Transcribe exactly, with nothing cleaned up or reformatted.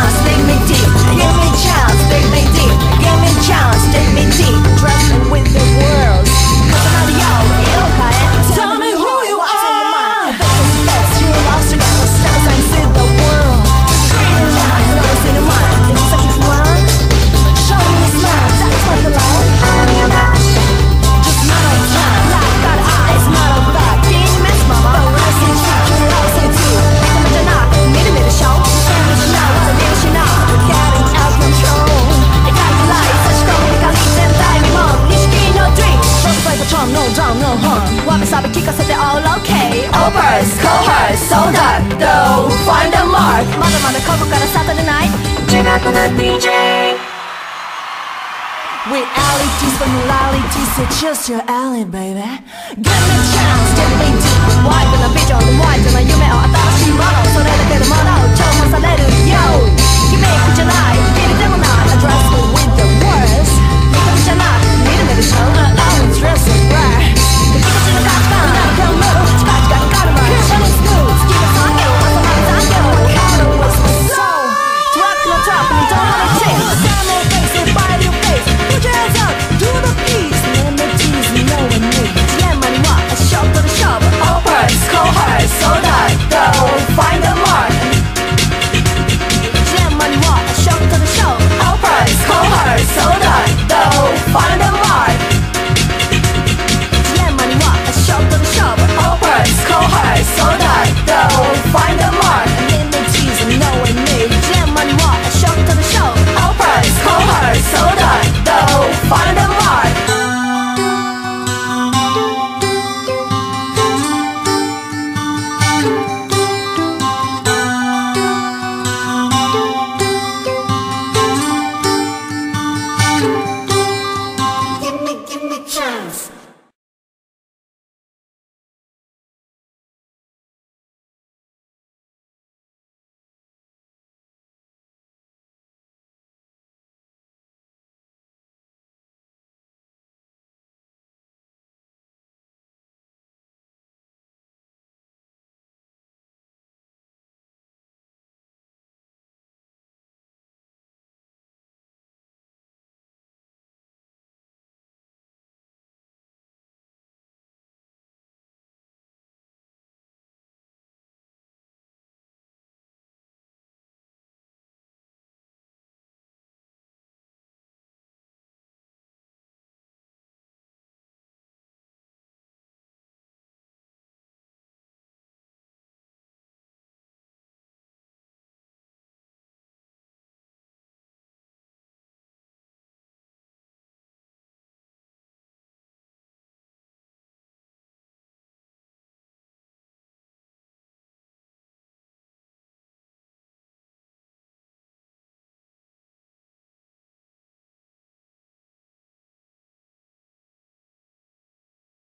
chance, dig me deep. Give me chance, dig me deep. Give me chance, dig me deep. Trusting with the world. Cause I'm not yo, 이렇게 tell me who you are. You lost your stars and see the world. Screaming loud, never seen a mind. Think it's such a fun. Show me a smile, that's what the love. Just not a time, like got eyes, not a back. Didn't miss mama, but when I see you, you love it too. Make them not, need a minute show. Can't you know, it's a minute now. Getting out of control. I got your life, such go, I got leaves and die me mom. Nishiki no dream. Don't play the charm, no drum, no harm. What is up, kick us at the all okay. Opers, cohorts, so dark, though. Find the mark. Mother, mother, cover, gotta Saturday night. Check out the D J. Realities from realities, it's just your alley, baby. Give me a chance, dig me deep. Why gonna be on the why gonna you may all新しいものそれだけでものを